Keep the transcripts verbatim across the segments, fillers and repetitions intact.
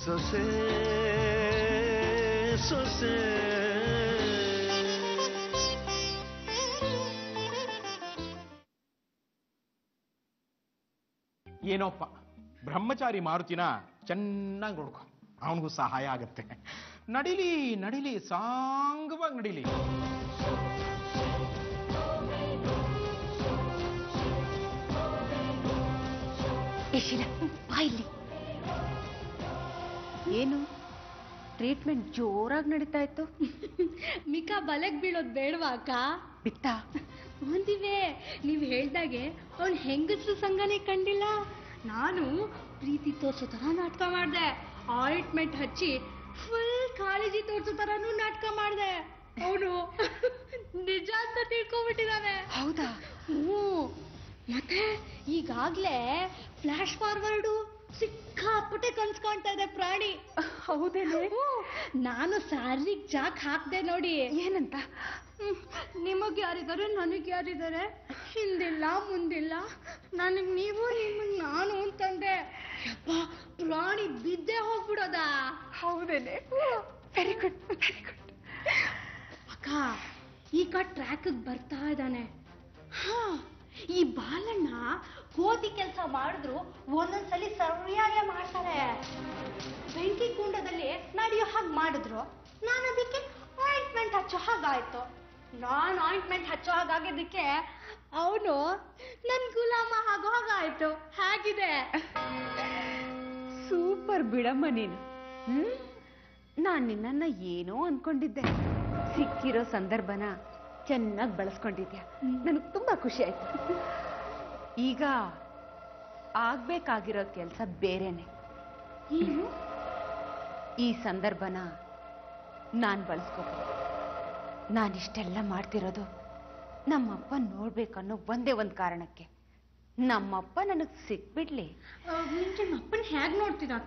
ಸೊಸೆ ಸೊಸೆ ಏನೋಪ್ಪ ಬ್ರಹ್ಮಚಾರಿ ಮಾರುತಿನ ಚೆನ್ನಾಗಿ ನೋಡ್ಕೊ, ಅವನಿಗೂ ಸಹಾಯ ಆಗತ್ತೆ. ನಡಿಲಿ ನಡಿಲಿ ಸಾಂಗವಾಗಿ ನಡಿಲಿ. ಬಾಯಿಲಿ ಏನು ಟ್ರೀಟ್ಮೆಂಟ್ ಜೋರಾಗಿ ನಡೀತಾ ಇತ್ತು. ಮಿಕಾ ಬಲೆಗ್ ಬೀಳೋದ್ ಬೇಡವಾ ಅಕ್ಕ? ಬಿತ್ತ ಒಂದಿವೆ ನೀವ್ ಹೇಳ್ದಾಗೆ ಅವನ್ ಹೆಂಗಸ್ರು ಸಂಘನೇ ಕಂಡಿಲ್ಲ. ನಾನು ಪ್ರೀತಿ ತೋರ್ಸೋ ತರ ನಾಟಕ ಮಾಡ್ದೆ, ಆಯಿಂಟ್ಮೆಂಟ್ ಹಚ್ಚಿ ಫುಲ್ ಕಾಳಜಿ ತೋರ್ಸೋ ತರಾನು ನಾಟಕ ಮಾಡ್ದೆ. ಅವನು ನಿಜ ಅಂತ ತಿಳ್ಕೊಂಡ್ಬಿಟ್ಟಿದ್ದಾನೆ. ಹೌದಾ? ಹ್ಞೂ. ಮತ್ತೆ ಈಗಾಗ್ಲೇ ಫ್ಲಾಶ್ ಫಾರ್ವರ್ಡು ಸಿಕ್ಕಾಪಟ್ಟೆ ಕನ್ಸ್ ಕಾಣ್ತಾ ಇದೆ ಪ್ರಾಣಿ. ಹೌದೇನೆ? ನಾನು ಸ್ಯಾರಿಗ್ ಜಾಕ್ ಹಾಕ್ದೆ ನೋಡಿ. ಏನಂತ? ನಿಮಗ್ ಯಾರಿದ್ದಾರೆ, ನನಗ್ ಯಾರಿದ್ದಾರೆ, ಹಿಂದಿಲ್ಲ ಮುಂದಿಲ್ಲ, ನನಗ್ ನೀವು ನಿಮಗ್ ನಾನು ಅಂತಂದೆ. ಯಪ್ಪ, ಪ್ರಾಣಿ ಬಿದ್ದೆ ಹೋಗ್ಬಿಡೋದ. ಹೌದೇನೆ? Very good very good. ಅಕ್ಕ ಈಗ ಟ್ರ್ಯಾಕ್ ಬರ್ತಾ ಇದ್ದಾನೆ. ಹಾ, ಈ ಬಾಲಣ್ಣ ಕೋತಿ ಕೆಲಸ ಮಾಡಿದ್ರು ಒಂದೊಂದ್ಸಲಿ ಸರಿಯಾಗಿ ಮಾಡ್ತಾರೆ. ಬೆಂಕಿ ಕುಂಡದಲ್ಲಿ ನಡೆಯೋ ಹಾಗೆ ಮಾಡಿದ್ರು, ನಾನು ಅದಕ್ಕೆ ಆಯಿಂಟ್ಮೆಂಟ್ ಹಚ್ಚೋ ಹಾಗಾಯ್ತು. ನಾನು ಆಯಿಂಟ್ಮೆಂಟ್ ಹಚ್ಚೋ ಹಾಗಾಗಿದ್ದಕ್ಕೆ ಅವನು ನನ್ ಗುಲಾಮ ಆಗೋ ಹಾಗಾಯ್ತು. ಹೇಗಿದೆ? ಸೂಪರ್ ಬಿಡಮ್ಮ ನೀನು. ಹ್ಮ್, ನಾನ್ ನಿನ್ನನ್ನ ಏನೋ ಅನ್ಕೊಂಡಿದ್ದೆ. ಸಿಕ್ಕಿರೋ ಸಂದರ್ಭನ ಚೆನ್ನಾಗಿ ಬಳಸ್ಕೊಂಡಿದ್ಯಾ. ನನಗೆ ತುಂಬಾ ಖುಷಿ ಆಯ್ತು. ಈಗ ಆಗ್ಬೇಕಾಗಿರೋ ಕೆಲಸ ಬೇರೆನೆ. ಈ ಸಂದರ್ಭನ ನಾನ್ ಬಳಸ್ಕೋಬೇಕು. ನಾನಿಷ್ಟೆಲ್ಲ ಮಾಡ್ತಿರೋದು ನಮ್ಮಪ್ಪ ನೋಡ್ಬೇಕನ್ನೋ ಒಂದೇ ಒಂದು ಕಾರಣಕ್ಕೆ. ನಮ್ಮಪ್ಪ ನನಗ್ ಸಿಕ್ಬಿಡ್ಲಿ. ನಿಮ್ಮ ಅಪ್ಪನ ಹೇಗ್ ನೋಡ್ತೀರಕ್ಕ?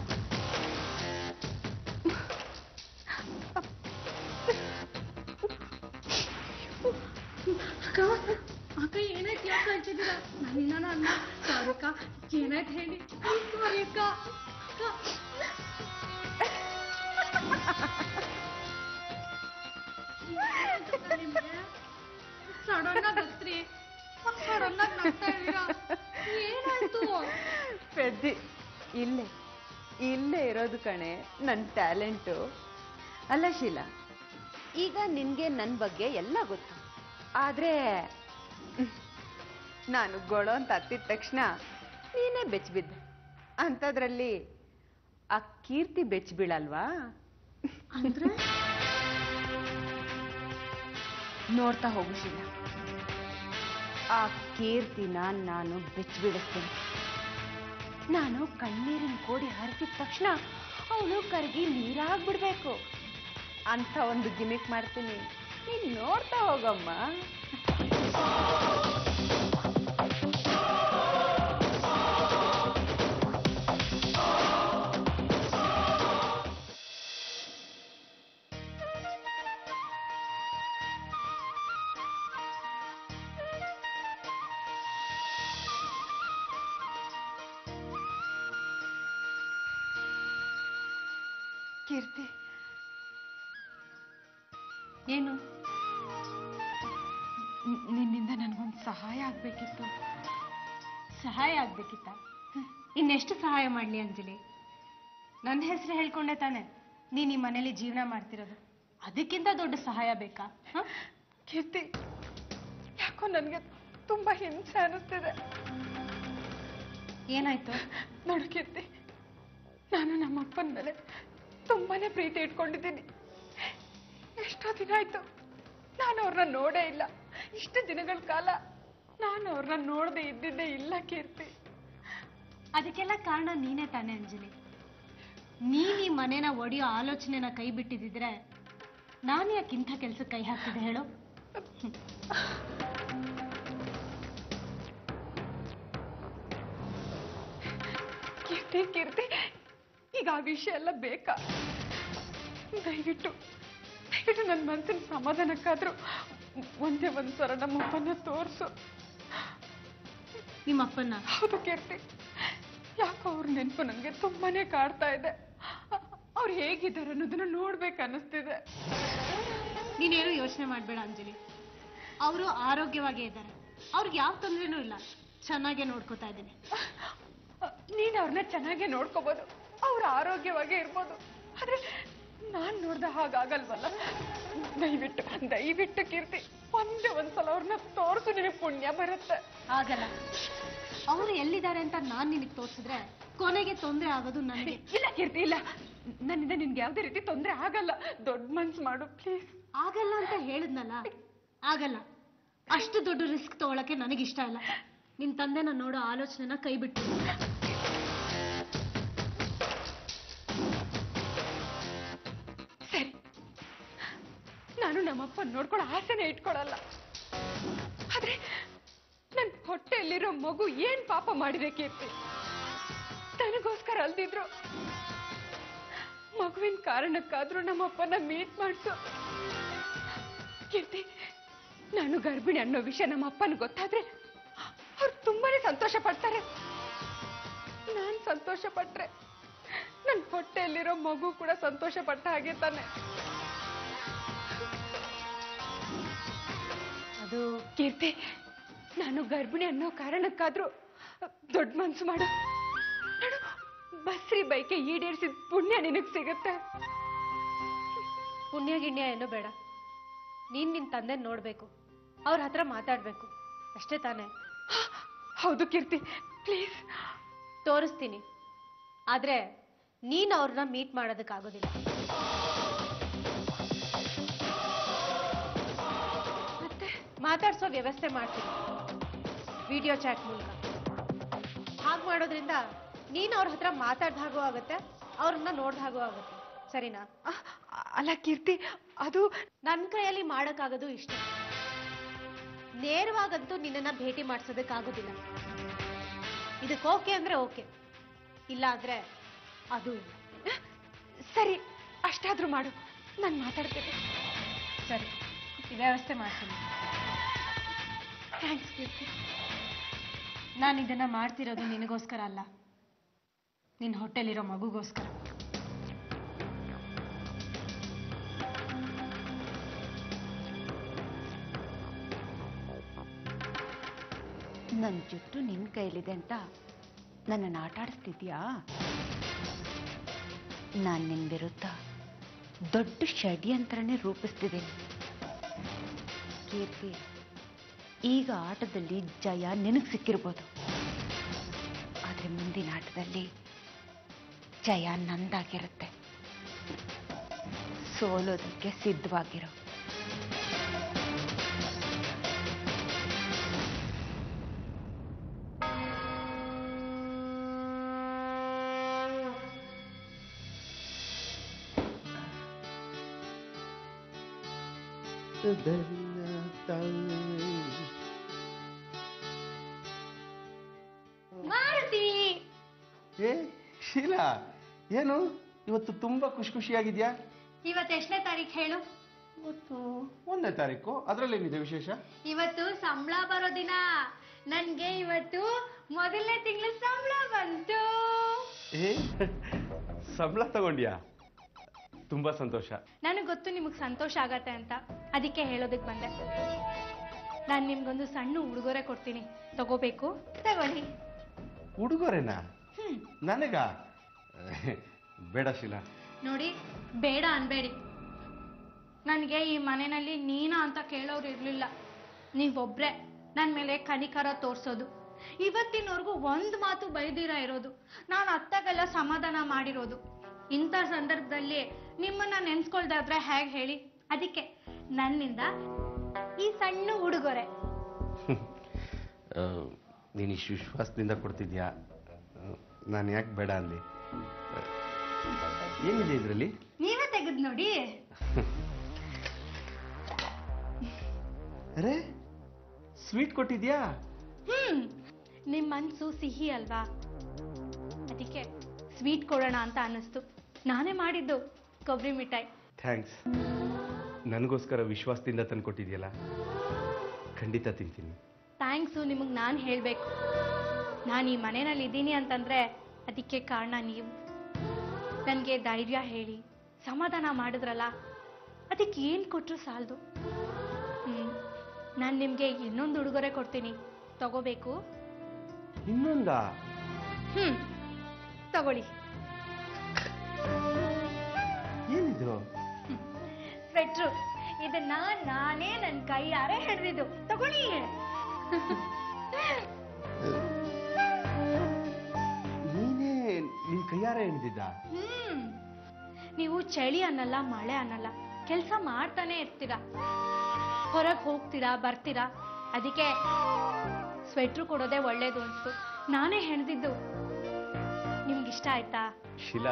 ಅಕ್ಕ ಅಕ್ಕ ಏನಾಯ್ತು? ಯಾಕೆ ಹೇಳ್ತಿದ್ದೀರ? ನನ್ನ ಅನ್ನ ಸಾರಿ ಅಕ್ಕ, ಏನಾಯ್ತು ಹೇಳಿ. ಸಾರಿ ಅಕ್ಕ. ಸಡನ್ ಆಗಿ ಹತ್ರಿ, ಸಡನ್ ಆಗಿ ನಗ್ತಾ ಇದೀರ, ಏನಾಯ್ತು? ಪೆದ್ದಿ, ಇಲ್ಲೇ ಇಲ್ಲೇ ಇರೋದು ಕಣೆ ನನ್ನ ಟ್ಯಾಲೆಂಟು. ಅಲ್ಲ ಶೀಲಾ, ಈಗ ನಿನ್ಗೆ ನನ್ನ ಬಗ್ಗೆ ಎಲ್ಲ ಗೊತ್ತು. ಆದ್ರೆ ನಾನು ಗೊಳೋ ಅಂತ ಹತ್ತಿದ ತಕ್ಷಣ ನೀನೇ ಬೆಚ್ಚಿಬಿದ್ದೆ. ಅಂಥದ್ರಲ್ಲಿ ಆ ಕೀರ್ತಿ ಬೆಚ್ಚ ಬೀಳಲ್ವಾ? ಅಂದ್ರೆ ನೋಡ್ತಾ ಹೋಗು ಶೀಲಾ, ಆ ಕೀರ್ತಿನ ನಾನು ಬೆಚ್ಚ ಬೀಳಿಸ್ತೇನೆ. ನಾನು ಕಣ್ಣೀರಿನ ಕೋಡಿ ಹರಿಸಿದ ತಕ್ಷಣ ಅವಳು ಕರಗಿ ನೀರಾಗ್ಬಿಡ್ಬೇಕು ಅಂತ ಒಂದು ಗಿಮಿಕ್ ಮಾಡ್ತೀನಿ. ನೀನ್ ನೋಡ್ತಾ ಹೋಗಮ್ಮ. ಕೀರ್ತಿ, ಏನು? ನಿನ್ನಿಂದ ನನಗೊಂದು ಸಹಾಯ ಆಗ್ಬೇಕಿತ್ತು. ಸಹಾಯ ಆಗ್ಬೇಕಿತ್ತ? ಇನ್ನೆಷ್ಟು ಸಹಾಯ ಮಾಡ್ಲಿ ಅಂಜಲಿ? ನನ್ನ ಹೆಸರು ಹೇಳ್ಕೊಂಡೆ ತಾನೆ ನೀನ್ ಈ ಮನೇಲಿ ಜೀವನ ಮಾಡ್ತಿರೋದು. ಅದಕ್ಕಿಂತ ದೊಡ್ಡ ಸಹಾಯ ಬೇಕಾ? ಕೀರ್ತಿ, ಯಾಕೋ ನನಗೆ ತುಂಬಾ ಹಿಂಸೆ ಅನಿಸ್ತಿದೆ. ಏನಾಯ್ತು? ನೋಡು ಕೀರ್ತಿ, ನಾನು ನಮ್ಮಪ್ಪನ ಮೇಲೆ ತುಂಬಾನೇ ಪ್ರೀತಿ ಇಟ್ಕೊಂಡಿದ್ದೀನಿ. ಎಷ್ಟೋ ದಿನ ಆಯ್ತು ನಾನು ಅವ್ರನ್ನ ನೋಡೇ ಇಲ್ಲ. ಇಷ್ಟು ದಿನಗಳ ಕಾಲ ನಾನು ಅವ್ರನ್ನ ನೋಡದೆ ಇದ್ದಿದ್ದೇ ಇಲ್ಲ ಕೀರ್ತಿ. ಅದಕ್ಕೆಲ್ಲ ಕಾರಣ ನೀನೇ ತಾನೆ ಅಂಜಲಿ. ನೀನ್ ಈ ಮನೇನ ಒಡೆಯೋ ಆಲೋಚನೆನ ಕೈ ಬಿಟ್ಟಿದ್ರೆ ನಾನು ಯಾಕೆ ಇಂಥ ಕೆಲ್ಸಕ್ಕೆ ಕೈ ಹಾಕ್ತಿದ್ದೆ ಹೇಳು? ಕೀರ್ತಿ ಕೀರ್ತಿ ಈಗ ಆ ವಿಷಯ ಎಲ್ಲ ಬೇಕಾ? ದಯವಿಟ್ಟು ದಯವಿಟ್ಟು ನನ್ನ ಮನಸ್ಸಿನ ಸಮಾಧಾನಕ್ಕಾದ್ರೂ ಒಂದೇ ಒಂದ್ ಸಲ ನಮ್ಮಪ್ಪನ ತೋರ್ಸು. ನಿಮ್ಮಪ್ಪನ? ಹೌದು ಕೀರ್ತಿ, ಯಾಕೋ ಅವ್ರ ನೆನಪು ನನಗೆ ತುಂಬಾನೇ ಕಾಡ್ತಾ ಇದೆ. ಅವ್ರು ಹೇಗಿದ್ದಾರೆ ಅನ್ನೋದನ್ನ ನೋಡ್ಬೇಕು ಅನ್ನಿಸ್ತಿದೆ. ನೀನೇನು ಯೋಚನೆ ಮಾಡಬೇಡ ಅಂಜಲಿ, ಅವರು ಆರೋಗ್ಯವಾಗೇ ಇದ್ದಾರೆ, ಅವ್ರಿಗೆ ಯಾವ ತೊಂದರೆನೂ ಇಲ್ಲ, ಚೆನ್ನಾಗೇ ನೋಡ್ಕೋತಾ ಇದ್ದೀನಿ. ನೀನ್ ಅವ್ರನ್ನ ಚೆನ್ನಾಗೇ ನೋಡ್ಕೋಬಹುದು, ಅವ್ರ ಆರೋಗ್ಯವಾಗೇ ಇರ್ಬೋದು, ಆದ್ರೆ ನಾನ್ ನೋಡ್ದ ಹಾಗಾಗಲ್ವಲ್ಲ. ದಯವಿಟ್ಟು ದಯವಿಟ್ಟು ಕೀರ್ತಿ, ಒಂದೇ ಒಂದ್ಸಲ ಅವ್ರನ್ನ ತೋರ್ಸು, ನಿನಗೆ ಪುಣ್ಯ ಬರುತ್ತೆ. ಆಗಲ್ಲ, ಅವರು ಎಲ್ಲಿದ್ದಾರೆ ಅಂತ ನಾನ್ ನಿನಗೆ ತೋರಿಸಿದ್ರೆ ಕೊನೆಗೆ ತೊಂದರೆ ಆಗೋದು ನನಗೆ. ಇಲ್ಲ ಕೀರ್ತಿ, ಇಲ್ಲ, ನನ್ನಿಂದ ನಿನ್ಗೆ ಯಾವ್ದೇ ರೀತಿ ತೊಂದರೆ ಆಗಲ್ಲ. ದೊಡ್ಡ ಮನ್ಸು ಮಾಡು ಪ್ಲೀಸ್. ಆಗಲ್ಲ ಅಂತ ಹೇಳಿದ್ನಲ್ಲ, ಆಗಲ್ಲ. ಅಷ್ಟು ದೊಡ್ಡ ರಿಸ್ಕ್ ತಗೊಳಕ್ಕೆ ನನಗಿಷ್ಟ ಇಲ್ಲ. ನಿನ್ ತಂದೆನ ನೋಡೋ ಆಲೋಚನೆನ ಕೈ ಬಿಟ್ಟು. ಸರಿ, ನಾನು ನಮ್ಮಪ್ಪ ನೋಡ್ಕೊಳ್ಳೋ ಆಸೆನೆ ಇಟ್ಕೊಳಲ್ಲ. ಆದ್ರೆ ನನ್ ಹೊಟ್ಟೆಯಲ್ಲಿರೋ ಮಗು ಏನ್ ಪಾಪ ಮಾಡಿದೆ ಕೀರ್ತಿ? ನನಗೋಸ್ಕರ ಅಲ್ದಿದ್ರು ಮಗುವಿನ ಕಾರಣಕ್ಕಾದ್ರೂ ನಮ್ಮಪ್ಪನ ಮೀಟ್ ಮಾಡ್ಸು ಕೀರ್ತಿ. ನಾನು ಗರ್ಭಿಣಿ ಅನ್ನೋ ವಿಷಯ ನಮ್ಮ ಅಪ್ಪನ ಗೊತ್ತಾದ್ರೆ ಅವ್ರು ತುಂಬಾನೇ ಸಂತೋಷ ಪಡ್ತಾರೆ. ನಾನ್ ಸಂತೋಷ ಪಟ್ರೆ ನನ್ ಹೊಟ್ಟೆಯಲ್ಲಿರೋ ಮಗು ಕೂಡ ಸಂತೋಷ ಪಟ್ಟ ಹಾಗೆ ತಾನೆ. ಅದು ಕೀರ್ತಿ, ನಾನು ಗರ್ಭಿಣಿ ಅನ್ನೋ ಕಾರಣಕ್ಕಾದ್ರೂ ದೊಡ್ಡ ಮನ್ಸು ಮಾಡು. ನೋಡು, ಬಸ್ರಿ ಬೈಕೆ ಈಡೇರಿಸಿದ ಪುಣ್ಯ ನಿನಗ್ ಸಿಗುತ್ತೆ. ಪುಣ್ಯ ಗಿಣ್ಯ ಏನೋ ಬೇಡ, ನೀನ್ ನಿನ್ ತಂದೆ ನೋಡ್ಬೇಕು, ಅವ್ರ ಹತ್ರ ಮಾತಾಡ್ಬೇಕು, ಅಷ್ಟೇ ತಾನೇ? ಹೌದು ಕೀರ್ತಿ, ಪ್ಲೀಸ್. ತೋರಿಸ್ತೀನಿ, ಆದ್ರೆ ನೀನ್ ಅವ್ರನ್ನ ಮೀಟ್ ಮಾಡೋದಕ್ಕಾಗೋದಿಲ್ಲ. ಮತ್ತೆ ಮಾತಾಡ್ಸೋ ವ್ಯವಸ್ಥೆ ಮಾಡ್ತೀನಿ, ವಿಡಿಯೋ ಚಾಟ್ ಮೂಲಕ. ಹಾಗೆ ಮಾಡೋದ್ರಿಂದ ನೀನ್ ಅವ್ರ ಹತ್ರ ಮಾತಾಡ್ದ ಹಾಗೂ ಆಗುತ್ತೆ, ಅವ್ರನ್ನ ನೋಡ್ದ ಹಾಗೂ ಆಗುತ್ತೆ, ಸರಿನಾ? ಅಲ್ಲ ಕೀರ್ತಿ, ಅದು ನನ್ನ ಕೈಯಲ್ಲಿ ಮಾಡೋಕ್ಕಾಗೋದು ಇಷ್ಟ. ನೇರವಾಗಂತೂ ನಿನ್ನನ್ನ ಭೇಟಿ ಮಾಡಿಸೋದಕ್ಕಾಗೋದಿಲ್ಲ. ಇದಕ್ಕೆ ಓಕೆ ಅಂದ್ರೆ ಓಕೆ, ಇಲ್ಲ ಅಂದ್ರೆ ಅದು ಇಲ್ಲ. ಸರಿ, ಅಷ್ಟಾದ್ರೂ ಮಾಡು, ನಾನು ಮಾತಾಡ್ತೀನಿ. ಸರಿ, ಈ ವ್ಯವಸ್ಥೆ ಮಾಡ್ತೀನಿ. ಥ್ಯಾಂಕ್ಸ್ ಕೀರ್ತಿ. ನಾನು ಇದನ್ನ ಮಾಡ್ತಿರೋದು ನಿನಗೋಸ್ಕರ ಅಲ್ಲ, ನಿನ್ನ ಹೊಟ್ಟೆಲಿರೋ ಮಗುಗೋಸ್ಕರ. ನನ್ನ ಜುಟ್ಟು ನಿನ್ನ ಕೈಲಿದೆ ಅಂತ ನನ್ನನ್ನು ಆಟ ಆಡಿಸ್ತಿದ್ಯಾ? ನಾನು ನಿನ್ನ ವಿರುದ್ಧ ದೊಡ್ಡ ಷಡ್ಯಂತ್ರನೇ ರೂಪಿಸ್ತಿದ್ದೀನಿ ಕೀರ್ತಿ. ಈಗ ಆಟದಲ್ಲಿ ಜಯ ನಿನಗೆ ಸಿಕ್ಕಿರ್ಬೋದು, ಆದರೆ ಮುಂದಿನ ಆಟದಲ್ಲಿ ಜಯ ನಂದಾಗಿರುತ್ತೆ. ಸೋಲೋದಕ್ಕೆ ಸಿದ್ಧವಾಗಿರೋ. ಮಾರುತಿ, ಏ ಶೀಲಾ, ಏನು ಇವತ್ತು ತುಂಬಾ ಖುಷಿ ಖುಷಿಯಾಗಿದ್ಯಾ? ಇವತ್ತು ಎಷ್ಟನೇ ತಾರೀಕು ಹೇಳು? ಇವತ್ತು ಒಂದನೇ ತಾರೀಕು. ಅದರಲ್ಲೇನಿದೆ ವಿಶೇಷ? ಇವತ್ತು ಸಂಬಳ ಬರೋ ದಿನ. ನನ್ಗೆ ಇವತ್ತು ಮೊದಲನೇ ತಿಂಗಳ ಸಂಬಳ ಬಂತು. ಏ ಸಂಬಳ ತಗೊಂಡ್ಯಾ? ತುಂಬಾ ಸಂತೋಷ. ನನಗೆ ಗೊತ್ತು ನಿಮಗೆ ಸಂತೋಷ ಆಗತ್ತೆ ಅಂತ, ಅದಕ್ಕೆ ಹೇಳೋದಕ್ಕೆ ಬಂದೆ. ನಾನು ನಿಮ್ಗೊಂದು ಸಣ್ಣ ಉಡುಗೊರೆ ಕೊಡ್ತೀನಿ, ತಗೋಬೇಕು? ತಗೊಳ್ಳಿ. ಉಡುಗೊರೆನಾ? ಹ್ಮ್ ನನಗ? ಬೇಡ ಶೀಲಾ. ನೋಡಿ, ಬೇಡ ಅನ್ಬೇಡಿ. ನನಗೆ ಈ ಮನೆಯಲ್ಲಿ ನೀನಾ ಅಂತ ಕೇಳೋರು ಇರ್ಲಿಲ್ಲ. ನೀವೊಬ್ರೆ ನನ್ನ ಮೇಲೆ ಕನಿಕರ ತೋರ್ಸೋದು, ಇವತ್ತಿನವರೆಗೂ ಒಂದು ಮಾತು ಬೈದಿರ ಇರೋದು, ನಾನು ಅತ್ತಾಗೆಲ್ಲ ಸಮಾಧಾನ ಮಾಡಿರೋದು. ಇಂಥ ಸಂದರ್ಭದಲ್ಲಿ ನಿಮ್ಮನ್ನ ನೆನ್ಸ್ಕೊಳ್ದಾದ್ರೆ ಹೇಗೆ ಹೇಳಿ? ಅದಕ್ಕೆ ನನ್ನಿಂದ ಈ ಸಣ್ಣ ಉಡುಗೊರೆ. ನೀನು ಇಷ್ಟು ವಿಶ್ವಾಸದಿಂದ ಕೊಡ್ತಿದ್ಯಾ, ನಾನು ಯಾಕೆ ಬೇಡ ಅಂದೆ? ಏನಿದೆ ಇದರಲ್ಲಿ? ನೀವೇ ತೆಗೆದು ನೋಡಿ. ಅರೆ, ಸ್ವೀಟ್ ಕೊಟ್ಟಿದ್ಯಾ? ಹ್ಮ್ ನಿಮ್ ಮನ್ಸು ಸಿಹಿ ಅಲ್ವಾ, ಅದಕ್ಕೆ ಸ್ವೀಟ್ ಕೊಡೋಣ ಅಂತ ಅನ್ನಿಸ್ತು. ನಾನೇ ಮಾಡಿದ್ದು ಕೊಬ್ಬರಿ ಮಿಠಾಯಿ. ಥ್ಯಾಂಕ್ಸ್. ನನಗೋಸ್ಕರ ವಿಶ್ವಾಸದಿಂದ ತಂದು ಕೊಟ್ಟಿದ್ಯಲ್ಲ, ಖಂಡಿತ ತಿಂತೀನಿ. ಥ್ಯಾಂಕ್ಸು ನಿಮಗೆ ನಾನು ಹೇಳಬೇಕು. ನಾನು ಈ ಮನೆಯಲ್ಲಿ ಇದ್ದೀನಿ ಅಂತಂದ್ರೆ ಅದಕ್ಕೆ ಕಾರಣ ನೀವು. ನನಗೆ ಧೈರ್ಯ ಹೇಳಿ ಸಮಾಧಾನ ಮಾಡಿದ್ರಲ್ಲ, ಅದಕ್ಕೆ ಏನು ಕೊಟ್ಟರು ಸಾಲದು. ಹ್ಮ್ ನಾನು ನಿಮಗೆ ಇನ್ನೊಂದು ಉಡುಗೊರೆ ಕೊಡ್ತೀನಿ, ತಗೋಬೇಕು? ಇನ್ನೊಂದ? ಹ್ಮ್ ತಗೊಳ್ಳಿ. ಏನಿದು? ಸ್ವೆಟ್ರು. ಇದನ್ನ ನಾನೇ ನನ್ನ ಕೈಯಾರೆ ಹಿಡಿದಿದ್ದು, ತಗೊಳ್ಳಿ. ನೀನೇ ನಿನ್ ಕೈಯಾರೆ ಹಿಡಿದಿದ್ದ? ಹ್ಮ್ ನೀವು ಚಳಿ ಅನ್ನಲ್ಲ, ಮಳೆ ಅನ್ನಲ್ಲ, ಕೆಲಸ ಮಾಡ್ತಾನೆ ಇರ್ತೀರಾ, ಹೊರಗೆ ಹೋಗ್ತೀರಾ ಬರ್ತೀರಾ, ಅದಕ್ಕೆ ಸ್ವೆಟ್ರು ಕೊಡೋದೇ ಒಳ್ಳೇದು ಅನ್ಸ್ತು, ನಾನೇ ಹೆಣ್ದಿದ್ದು. ನಿಮ್ಗಿಷ್ಟ ಆಯ್ತಾ? ಶಿಲಾ,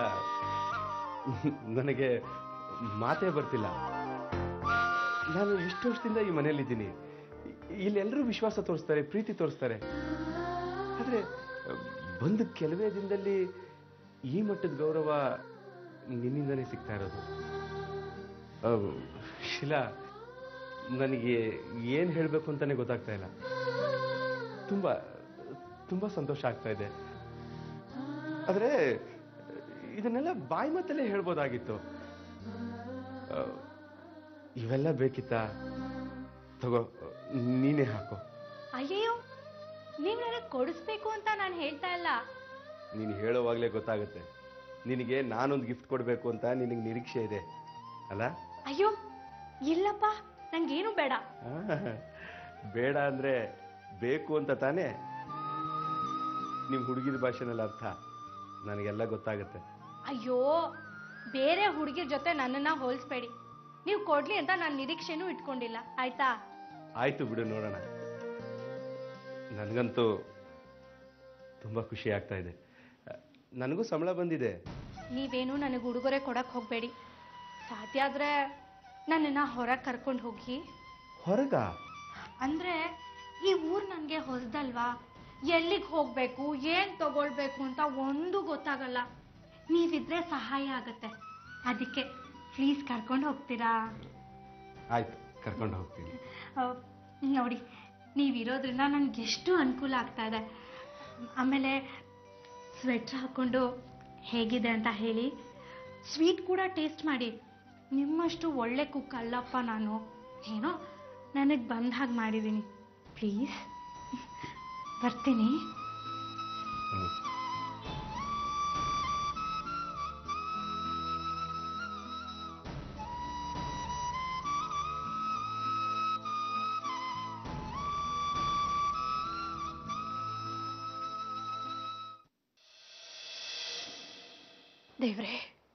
ನನಗೆ ಮಾತೇ ಬರ್ತಿಲ್ಲ. ನಾನು ಇಷ್ಟು ವರ್ಷದಿಂದ ಈ ಮನೆಯಲ್ಲಿದ್ದೀನಿ. ಇಲ್ಲೆಲ್ಲರೂ ವಿಶ್ವಾಸ ತೋರಿಸ್ತಾರೆ, ಪ್ರೀತಿ ತೋರಿಸ್ತಾರೆ. ಆದ್ರೆ ಬಂದ ಕೆಲವೇ ದಿನದಲ್ಲಿ ಈ ಮಟ್ಟದ ಗೌರವ ನಿನ್ನಿಂದನೇ ಸಿಗ್ತಾ ಇರೋದು. ಅಹ್, ಶಿಲಾ, ನನಗೆ ಏನ್ ಹೇಳ್ಬೇಕು ಅಂತಾನೆ ಗೊತ್ತಾಗ್ತಾ ಇಲ್ಲ. ತುಂಬಾ ತುಂಬಾ ಸಂತೋಷ ಆಗ್ತಾ ಇದೆ. ಆದ್ರೆ ಇದನ್ನೆಲ್ಲ ಬಾಯಿ ಮಾತಲ್ಲೇ ಹೇಳ್ಬೋದಾಗಿತ್ತು. ಅಹ್, ಇವೆಲ್ಲ ಬೇಕಿತ್ತಾ? ತಗೋ, ನೀನೇ ಹಾಕೋ. ಅಯ್ಯಯ್ಯೋ, ನೀವು ನನಗೆ ಕೊಡಿಸ್ಬೇಕು ಅಂತ ನಾನು ಹೇಳ್ತಾ ಇಲ್ಲ. ನೀನು ಹೇಳೋವಾಗ್ಲೇ ಗೊತ್ತಾಗುತ್ತೆ. ನಿನಗೆ ನಾನೊಂದು ಗಿಫ್ಟ್ ಕೊಡಬೇಕು ಅಂತ ನಿನಗೆ ನಿರೀಕ್ಷೆ ಇದೆ ಅಲ್ಲ? ಅಯ್ಯೋ ಇಲ್ಲಪ್ಪ, ನಂಗೇನು ಬೇಡ. ಆಹ್, ಬೇಡ ಅಂದ್ರೆ ಬೇಕು ಅಂತ ತಾನೇ? ನಿಮ್ ಹುಡುಗಿದ ಭಾಷೆನಲ್ಲಿ ಅರ್ಥ ನನಗೆಲ್ಲ ಗೊತ್ತಾಗುತ್ತೆ. ಅಯ್ಯೋ, ಬೇರೆ ಹುಡುಗಿರ ಜೊತೆ ನನ್ನನ್ನ ಹೋಲಿಸ್ಬೇಡಿ. ನೀವು ಕೊಡ್ಲಿ ಅಂತ ನಾನು ನಿರೀಕ್ಷೆನೂ ಇಟ್ಕೊಂಡಿಲ್ಲ, ಆಯ್ತಾ? ಆಯ್ತು ಬಿಡು, ನೋಡೋಣ. ನನಗಂತೂ ತುಂಬಾ ಖುಷಿ ಆಗ್ತಾ ಇದೆ. ನನಗೂ ಸಂಬಳ ಬಂದಿದೆ. ನೀವೇನು ನನಗೆ ಉಡುಗೊರೆ ಕೊಡಕ್ ಹೋಗ್ಬೇಡಿ. ಸಾಧ್ಯ ಆದ್ರೆ ನನ್ನನ್ನ ಹೊರಗೆ ಕರ್ಕೊಂಡು ಹೋಗಿ. ಹೊರಗ? ಅಂದ್ರೆ ಈ ಊರ್ ನನಗೆ ಹೊಸದಲ್ವಾ, ಎಲ್ಲಿಗೆ ಹೋಗ್ಬೇಕು ಏನ್ ತಗೊಳ್ಬೇಕು ಅಂತ ಒಂದು ಗೊತ್ತಾಗಲ್ಲ. ನೀವಿದ್ರೆ ಸಹಾಯ ಆಗತ್ತೆ, ಅದಕ್ಕೆ ಪ್ಲೀಸ್ ಕರ್ಕೊಂಡು ಹೋಗ್ತೀರಾ? ಆಯ್ತು, ಕರ್ಕೊಂಡು ಹೋಗ್ತೀನಿ. ಅಹ್, ನೋಡಿ, ನೀವಿರೋದ್ರಿಂದ ನನ್ಗೆ ಎಷ್ಟು ಅನುಕೂಲ ಆಗ್ತಾ ಇದೆ. ಆಮೇಲೆ ಸ್ವೆಟ್ರ್ ಹಾಕೊಂಡು ಹೇಗಿದೆ ಅಂತ ಹೇಳಿ, ಸ್ವೀಟ್ ಕೂಡ ಟೇಸ್ಟ್ ಮಾಡಿ. ನಿಮ್ಮಷ್ಟು ಒಳ್ಳೆ ಕುಕ್ ಅಲ್ಲಪ್ಪ ನಾನು, ಏನೋ ನನಗೆ ಬಂದ ಹಾಗೆ ಮಾಡಿದ್ದೀನಿ. ಪ್ಲೀಸ್ ಬರ್ತೀನಿ. ಹ್ಮ್. ದೇವ್ರೆ,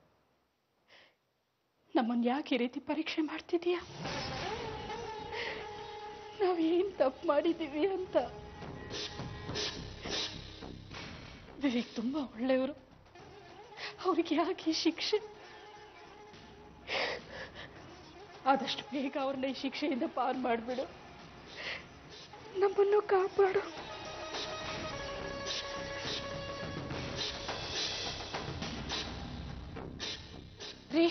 ನಮ್ಮನ್ನು ಯಾಕೆ ಈ ರೀತಿ ಪರೀಕ್ಷೆ ಮಾಡ್ತಿದೀಯಾ? ನಾವೇನ್ ತಪ್ಪು ಮಾಡಿದ್ದೀವಿ ಅಂತ. ವಿವೇಕ್ ತುಂಬಾ ಒಳ್ಳೆಯವರು, ಅವ್ರಿಗೆ ಯಾಕೆ ಈ ಶಿಕ್ಷೆ? ಆದಷ್ಟು ಬೇಗ ಅವ್ರನ್ನ ಈ ಶಿಕ್ಷೆಯಿಂದ ಪಾರು ಮಾಡಿಬಿಡು, ನಮ್ಮನ್ನು ಕಾಪಾಡು. ರೀ,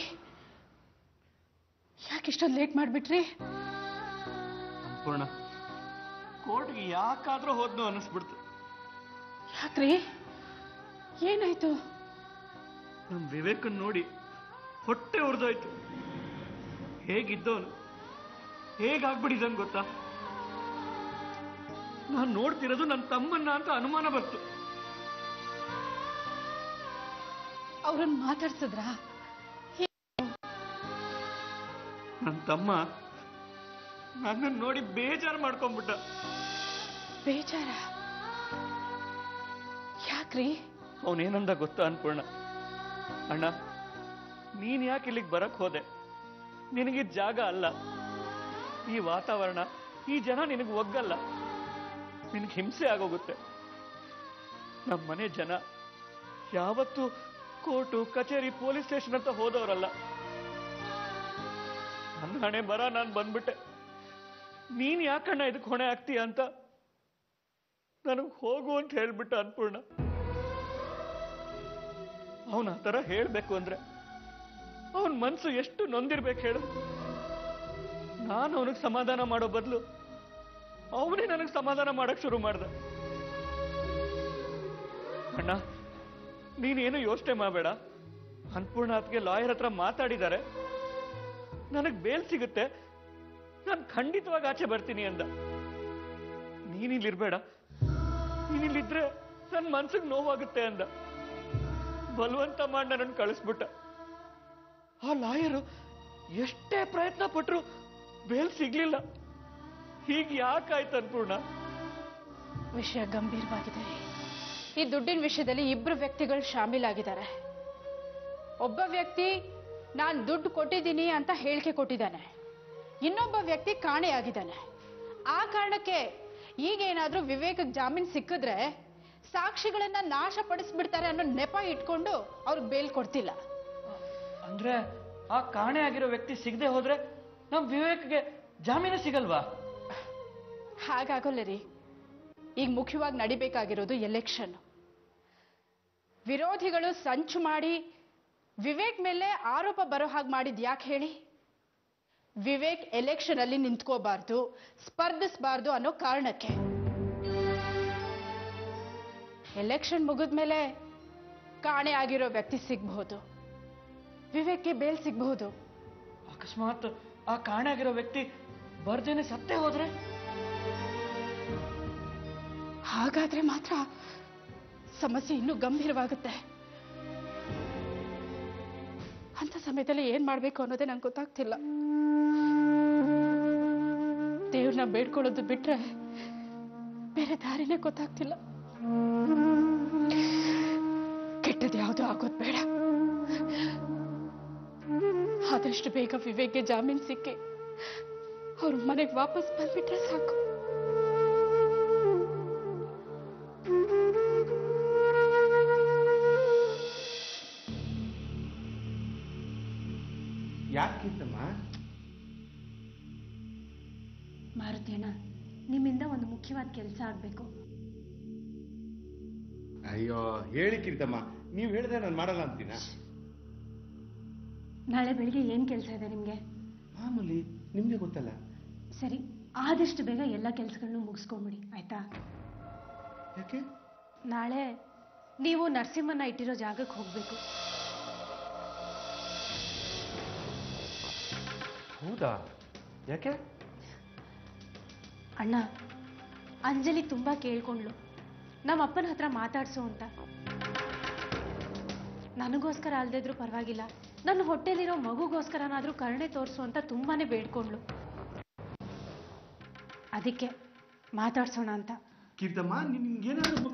ಯಾಕೆ ಇಷ್ಟೊಂದು ಲೇಟ್ ಮಾಡಿಬಿಟ್ರಿ? ಪೂರ್ಣ, ಕೋರ್ಟ್ಗೆ ಯಾಕಾದ್ರೂ ಹೋದ್ನು ಅನ್ನಿಸ್ಬಿಡ್ತು. ಯಾಕ್ರಿ, ಏನಾಯ್ತು? ನಮ್ ವಿವೇಕನ್ ನೋಡಿ ಹೊಟ್ಟೆ ಉರಿದೋಯ್ತು. ಹೇಗಿದ್ದವನು ಹೇಗಾಗ್ಬಿಟ್ಟಿದ್ದಾನೆ ಗೊತ್ತಾ? ನಾನು ನೋಡ್ತಿರೋದು ನನ್ನ ತಮ್ಮನ್ನ ಅಂತ ಅನುಮಾನ ಬಂತು. ಅವ್ರನ್ನ ಮಾತಾಡ್ಸಿದ್ರ? ನನ್ನ ತಮ್ಮ ನನ್ನನ್ನು ನೋಡಿ ಬೇಜಾರು ಮಾಡ್ಕೊಂಡ್ಬಿಟ್ಟ. ಬೇಜಾರ? ಯಾಕ್ರಿ? ಅವನೇನಂದ ಗೊತ್ತಾ ಅನ್ಪೂರ್ಣ? ಅಣ್ಣ, ನೀನ್ ಯಾಕೆ ಇಲ್ಲಿಗೆ ಬರಕ್ ಹೋದೆ? ನಿನಗಿದ್ ಜಾಗ ಅಲ್ಲ, ಈ ವಾತಾವರಣ, ಈ ಜನ ನಿನಗೆ ಒಗ್ಗಲ್ಲ, ನಿನಗೆ ಹಿಂಸೆ ಆಗೋಗುತ್ತೆ. ನಮ್ಮ ಮನೆ ಜನ ಯಾವತ್ತೂ ಕೋರ್ಟು ಕಚೇರಿ ಪೊಲೀಸ್ ಸ್ಟೇಷನ್ ಅಂತ ಹೋದವರಲ್ಲ. ನನ್ನ ಹಣೆ ಬರ ನಾನು ಬಂದ್ಬಿಟ್ಟೆ. ನೀನ್ ಯಾಕಣ್ಣ ಇದಕ್ಕೆ ಹೊಣೆ ಆಗ್ತೀಯ ಅಂತ ನನಗೆ ಹೋಗು ಅಂತ ಹೇಳ್ಬಿಟ್ಟ ಅನ್ಪೂರ್ಣ. ಅವನ ಆ ಥರ ಹೇಳ್ಬೇಕು ಅಂದ್ರೆ ಅವನ ಮನ್ಸು ಎಷ್ಟು ನೊಂದಿರ್ಬೇಕು ಹೇಳು. ನಾನು ಅವನಿಗೆ ಸಮಾಧಾನ ಮಾಡೋ ಬದಲು ಅವನೇ ನನಗೆ ಸಮಾಧಾನ ಮಾಡಕ್ ಶುರು ಮಾಡ್ದ. ಅಣ್ಣ, ನೀನೇನು ಯೋಚನೆ ಮಾಡಬೇಡ, ಅನ್ನಪೂರ್ಣಾತ್ಗೆ ಲಾಯರ್ ಹತ್ರ ಮಾತಾಡಿದ್ದಾರೆ, ನನಗ್ ಬೇಲ್ ಸಿಗುತ್ತೆ, ನಾನು ಖಂಡಿತವಾಗಿ ಆಚೆ ಬರ್ತೀನಿ ಅಂದ. ನೀನಿಲ್ಲಿರ್ಬೇಡ, ನೀನಿಲ್ಲಿದ್ರೆ ನನ್ನ ಮನ್ಸಿಗೆ ನೋವಾಗುತ್ತೆ ಅಂದ. ಬಲವಂತ ಮಾಡಿ ನನ್ನನ್ನು ಕಳಿಸ್ಬಿಟ್ಟ. ಆ ಲಾಯರು ಎಷ್ಟೇ ಪ್ರಯತ್ನ ಪಟ್ರು ಬೇಲ್ ಸಿಗ್ಲಿಲ್ಲ. ಹೀಗೆ ಯಾಕಾಯ್ತು ಅನ್ನಪೂರ್ಣ? ವಿಷಯ ಗಂಭೀರವಾಗಿದೆ. ಈ ದುಡ್ಡಿನ ವಿಷಯದಲ್ಲಿ ಇಬ್ರು ವ್ಯಕ್ತಿಗಳು ಶಾಮೀಲಾಗಿದ್ದಾರೆ. ಒಬ್ಬ ವ್ಯಕ್ತಿ ನಾನು ದುಡ್ಡು ಕೊಟ್ಟಿದ್ದೀನಿ ಅಂತ ಹೇಳಿಕೆ ಕೊಟ್ಟಿದ್ದಾನೆ, ಇನ್ನೊಬ್ಬ ವ್ಯಕ್ತಿ ಕಾಣೆಯಾಗಿದ್ದಾನೆ. ಆ ಕಾರಣಕ್ಕೆ ಈಗೇನಾದ್ರೂ ವಿವೇಕಕ್ಕೆ ಜಾಮೀನು ಸಿಕ್ಕಿದ್ರೆ ಸಾಕ್ಷಿಗಳನ್ನ ನಾಶಪಡಿಸ್ಬಿಡ್ತಾರೆ ಅನ್ನೋ ನೆಪ ಇಟ್ಕೊಂಡು ಅವ್ರಿಗೆ ಬೇಲ್ ಕೊಡ್ತಿಲ್ಲ. ಅಂದ್ರೆ ಆ ಕಾಣೆ ಆಗಿರೋ ವ್ಯಕ್ತಿ ಸಿಗದೆ ಹೋದ್ರೆ ನಮ್ ವಿವೇಕ್ಗೆ ಜಾಮೀನು ಸಿಗಲ್ವಾ? ಹಾಗಾಗೋಲ್ಲ ರೀ. ಈಗ ಮುಖ್ಯವಾಗಿ ನಡಿಬೇಕಾಗಿರೋದು ಎಲೆಕ್ಷನ್. ವಿರೋಧಿಗಳು ಸಂಚು ಮಾಡಿ ವಿವೇಕ್ ಮೇಲೆ ಆರೋಪ ಬರೋ ಹಾಗೆ ಮಾಡಿದ್ ಯಾಕೆ ಹೇಳಿ? ವಿವೇಕ್ ಎಲೆಕ್ಷನ್ ಅಲ್ಲಿ ನಿಂತ್ಕೋಬಾರ್ದು, ಸ್ಪರ್ಧಿಸಬಾರ್ದು ಅನ್ನೋ ಕಾರಣಕ್ಕೆ. ಎಲೆಕ್ಷನ್ ಮುಗಿದ್ಮೇಲೆ ಕಾಣೆ ಆಗಿರೋ ವ್ಯಕ್ತಿ ಸಿಗಬಹುದು, ವಿವೇಕ್ಗೆ ಬೇಲ್ ಸಿಗಬಹುದು. ಅಕಸ್ಮಾತ್ ಆ ಕಾಣೆ ಆಗಿರೋ ವ್ಯಕ್ತಿ ಬರ್ದೇನೆ ಸತ್ತೇ ಹೋದ್ರೆ? ಹಾಗಾದ್ರೆ ಮಾತ್ರ ಸಮಸ್ಯೆ ಇನ್ನೂ ಗಂಭೀರವಾಗುತ್ತೆ. ಅಂತ ಸಮಯದಲ್ಲಿ ಏನ್ ಮಾಡ್ಬೇಕು ಅನ್ನೋದೇ ನಂಗೆ ಗೊತ್ತಾಗ್ತಿಲ್ಲ. ದೇವ್ರನ್ನ ಬೇಡ್ಕೊಳ್ಳೋದು ಬಿಟ್ರೆ ಬೇರೆ ದಾರಿನೇ ಗೊತ್ತಾಗ್ತಿಲ್ಲ. ಕೆಟ್ಟದ್ದು ಯಾವುದು ಆಗೋದು ಬೇಡ. ಆದಷ್ಟು ಬೇಗ ವಿವೇಕ್ಗೆ ಜಾಮೀನು ಸಿಕ್ಕಿ ಅವ್ರ ಮನೆಗೆ ವಾಪಸ್ ಬಂದ್ಬಿಟ್ರೆ ಸಾಕು. ಯಾಕಿತ್ತಮ್ಮ? ಮಾರುತಿಯಣ್ಣ, ನಿಮ್ಮಿಂದ ಒಂದು ಮುಖ್ಯವಾದ ಕೆಲಸ ಆಗ್ಬೇಕು. ಅಯ್ಯೋ ಹೇಳಿ ಕಿರಿತಮ್ಮ, ನೀವು ಹೇಳಿದ್ರೆ ನಾನು ಮಾಡಲ್ಲ ಅಂತೀನ? ನಾಳೆ ಬೆಳಿಗ್ಗೆ ಏನ್ ಕೆಲಸ ಇದೆ ನಿಮ್ಗೆ? ಮಾಮೂಲಿ, ನಿಮ್ಗೆ ಗೊತ್ತಲ್ಲ. ಸರಿ, ಆದಷ್ಟು ಬೇಗ ಎಲ್ಲ ಕೆಲಸಗಳನ್ನು ಮುಗಿಸ್ಕೊಂಬಿಡಿ, ಆಯ್ತಾ? ಯಾಕೆ? ನಾಳೆ ನೀವು ನರಸಿಂಹನ ಇಟ್ಟಿರೋ ಜಾಗಕ್ಕೆ ಹೋಗ್ಬೇಕು. ಹೌದಾ? ಯಾಕೆ? ಅಣ್ಣ, ಅಂಜಲಿ ತುಂಬಾ ಕೇಳ್ಕೊಂಡ್ಲು ನಮ್ಮ ಅಪ್ಪನ ಹತ್ರ ಮಾತಾಡ್ಸು ಅಂತ. ನನಗೋಸ್ಕರ ಅಲ್ದಿದ್ರು ಪರವಾಗಿಲ್ಲ, ನನ್ನ ಹೊಟ್ಟೆಲಿರೋ ಮಗುಗೋಸ್ಕರನಾದ್ರೂ ಕರುಣೆ ತೋರಿಸು ಅಂತ ತುಂಬಾನೇ ಬೇಡ್ಕೊಂಡ್ಲು. ಅದಕ್ಕೆ ಮಾತಾಡ್ಸೋಣ ಅಂತ. ಕಿರಿತಮ್ಮ, ನಿಮ್ಗೇನಾದ್ರು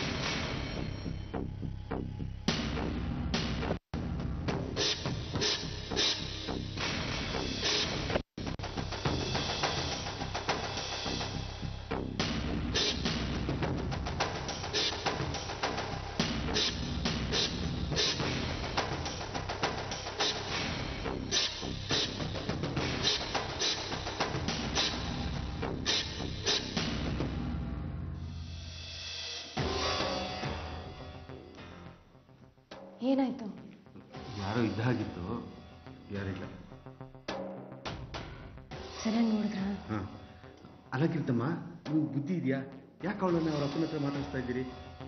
ಏನಾಯ್ತು? ಯಾರೋ ಇದ್ದಾಗಿತ್ತು, ಯಾರಿಲ್ಲ. ಸರಿಯಾಗಿ ನೋಡಿದ್ರ? ಹಾ. ಅಲ್ಲ ಕಿರಿತಮ್ಮ, ನೀವು ಬುದ್ಧಿ ಇದೆಯಾ? ಯಾಕೆ ಅವಳನ್ನ ಅವ್ರ ಅಪ್ಪನ ಹತ್ರ ಮಾತಾಡ್ಸ್ತಾ ಇದ್ದೀರಿ?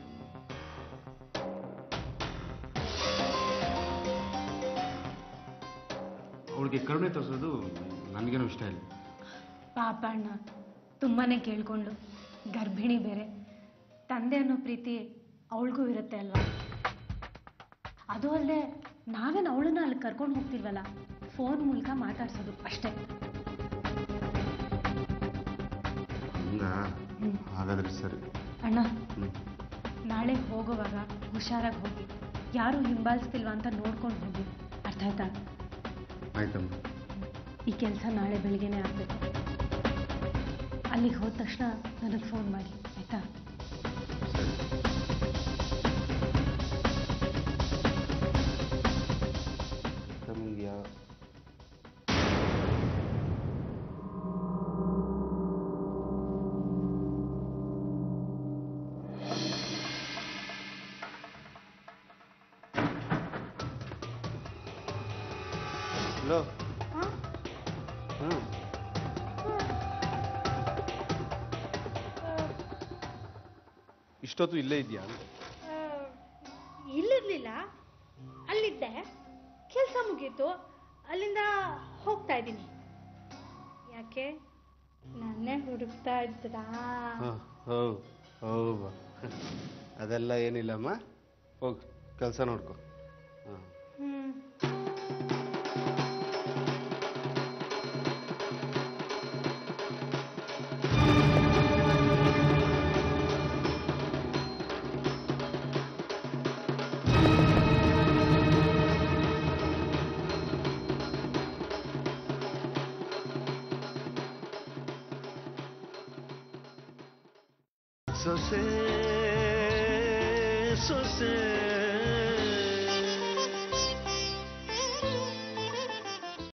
ಅವಳಿಗೆ ಕರುಣೆ ತೋರಿಸೋದು ನನಗೇನೋ ಇಷ್ಟ ಇಲ್ಲ. ಪಾಪ ಅಣ್ಣ, ತುಂಬಾನೇ ಕೇಳ್ಕೊಂಡು, ಗರ್ಭಿಣಿ ಬೇರೆ. ತಂದೆ ಅನ್ನೋ ಪ್ರೀತಿ ಅವಳಿಗೂ ಇರುತ್ತೆ ಅಲ್ವಾ? ಅದು ಅಲ್ಲದೆ ನಾವೇನು ಅವಳನ್ನ ಅಲ್ಲಿ ಕರ್ಕೊಂಡು ಹೋಗ್ತಿಲ್ವಲ್ಲ, ಫೋನ್ ಮೂಲಕ ಮಾತಾಡ್ಸೋದು ಅಷ್ಟೇ. ಹಾಗಾದ್ರೆ ಸರಿ ಅಣ್ಣ, ನಾಳೆ ಹೋಗುವಾಗ ಹುಷಾರಾಗಿ ಹೋಗಿ, ಯಾರು ಹಿಂಬಾಲಿಸ್ತಿಲ್ವಾ ಅಂತ ನೋಡ್ಕೊಂಡು ಹೋಗಿ, ಅರ್ಥ ಆಯ್ತಾ? ಆಯ್ತಮ್ಮ. ಈ ಕೆಲಸ ನಾಳೆ ಬೆಳಿಗ್ಗೆನೇ ಆಗ್ಬೇಕು. ಅಲ್ಲಿಗೆ ಹೋದ ತಕ್ಷಣ ನನಗೆ ಫೋನ್ ಮಾಡಿ, ಆಯ್ತಾ? ಹಲೋ. ಹ್ಮ್. ಇಷ್ಟೊತ್ತು ಇಲ್ಲೇ ಇದೆಯಾ? ಇಲ್ಲಿರ್ಲಿಲ್ಲ, ಅಲ್ಲಿದ್ದೆ. ಕೆಲಸ ಮುಗೀತು, ಅಲ್ಲಿಂದ ಹೋಗ್ತಾ ಇದ್ದೀನಿ. ಯಾಕೆ ನನ್ನೇ ಹುಡುಕ್ತಾ ಇದ್ರಾ? ಹೌ ಹೌದು, ಅದೆಲ್ಲ ಏನಿಲ್ಲಮ್ಮ. ಹೋಗಿ ಕೆಲಸ ನೋಡ್ಕೊ. ಹಾಂ ಹ್ಮ್ ಸೊಸೆ ಸೊಸೆ